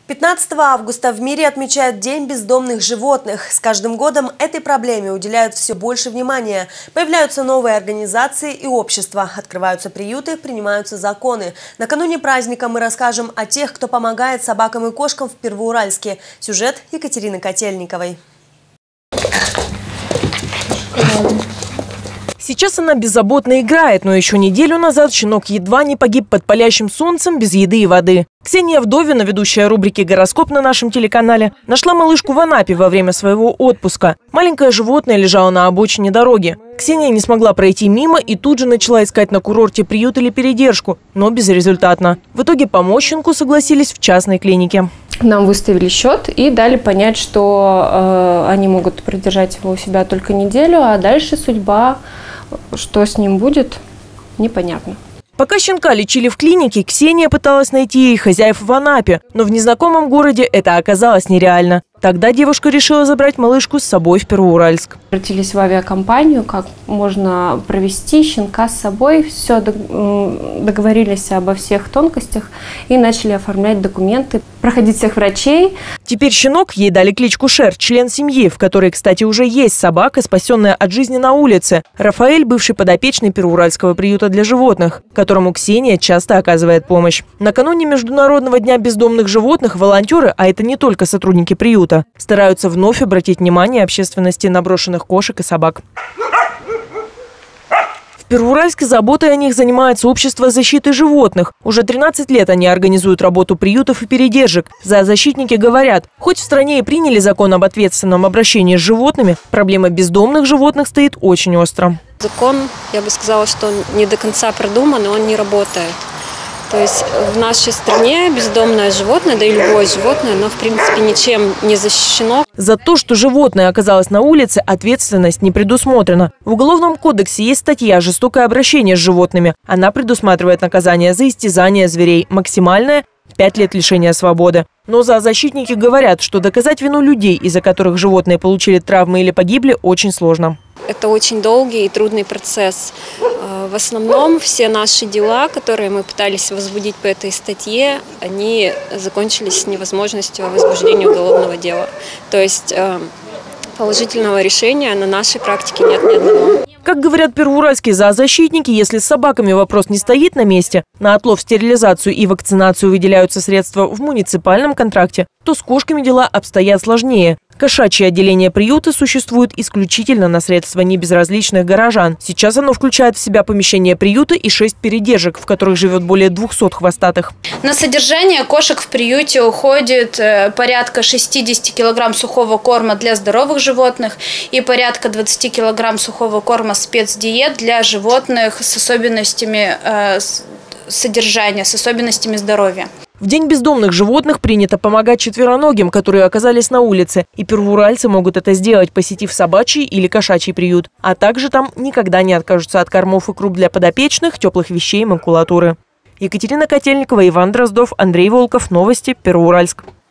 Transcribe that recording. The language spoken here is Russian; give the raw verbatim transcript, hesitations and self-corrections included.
пятнадцатого августа в мире отмечают День бездомных животных. С каждым годом этой проблеме уделяют все больше внимания. Появляются новые организации и общества, открываются приюты, принимаются законы. Накануне праздника мы расскажем о тех, кто помогает собакам и кошкам в Первоуральске. Сюжет Екатерины Котельниковой. Сейчас она беззаботно играет, но еще неделю назад щенок едва не погиб под палящим солнцем без еды и воды. Ксения Вдовина, ведущая рубрики «Гороскоп» на нашем телеканале, нашла малышку в Анапе во время своего отпуска. Маленькое животное лежало на обочине дороги. Ксения не смогла пройти мимо и тут же начала искать на курорте приют или передержку, но безрезультатно. В итоге помочь щенку согласились в частной клинике. Нам выставили счет и дали понять, что э, они могут продержать его у себя только неделю, а дальше судьба, что с ним будет, непонятно. Пока щенка лечили в клинике, Ксения пыталась найти ей хозяев в Анапе, но в незнакомом городе это оказалось нереально. Тогда девушка решила забрать малышку с собой в Первоуральск. Обратились в авиакомпанию, как можно провести щенка с собой. Все, договорились обо всех тонкостях и начали оформлять документы, проходить всех врачей. Теперь щенок, ей дали кличку Шер, член семьи, в которой, кстати, уже есть собака, спасенная от жизни на улице. Рафаэль – бывший подопечный Первоуральского приюта для животных, которому Ксения часто оказывает помощь. Накануне Международного дня бездомных животных волонтеры, а это не только сотрудники приюта, стараются вновь обратить внимание общественности на брошенных кошек и собак. В Первоуральске заботой о них занимается общество защиты животных. Уже тринадцать лет они организуют работу приютов и передержек. Зоозащитники говорят, хоть в стране и приняли закон об ответственном обращении с животными, проблема бездомных животных стоит очень остро. Закон, я бы сказала, что он не до конца продуман, и он не работает. То есть в нашей стране бездомное животное, да и любое животное, оно в принципе ничем не защищено. За то, что животное оказалось на улице, ответственность не предусмотрена. В Уголовном кодексе есть статья «Жестокое обращение с животными». Она предусматривает наказание за истязание зверей. Максимальное – пять лет лишения свободы. Но зоозащитники говорят, что доказать вину людей, из-за которых животные получили травмы или погибли, очень сложно. Это очень долгий и трудный процесс. В основном все наши дела, которые мы пытались возбудить по этой статье, они закончились невозможностью возбуждения уголовного дела. То есть положительного решения на нашей практике нет ни одного. Как говорят первоуральские зоозащитники, если с собаками вопрос не стоит на месте, на отлов, стерилизацию и вакцинацию выделяются средства в муниципальном контракте, то с кошками дела обстоят сложнее. Кошачье отделение приюта существует исключительно на средства небезразличных горожан. Сейчас оно включает в себя помещение приюта и шесть передержек, в которых живет более двухсот хвостатых. На содержание кошек в приюте уходит порядка шестидесяти килограмм сухого корма для здоровых животных и порядка двадцати килограмм сухого корма спецдиет для животных с особенностями содержания, с особенностями здоровья. В День бездомных животных принято помогать четвероногим, которые оказались на улице. И первоуральцы могут это сделать, посетив собачий или кошачий приют. А также там никогда не откажутся от кормов и круп для подопечных, теплых вещей и макулатуры. Екатерина Котельникова, Иван Дроздов, Андрей Волков. Новости. Первоуральск.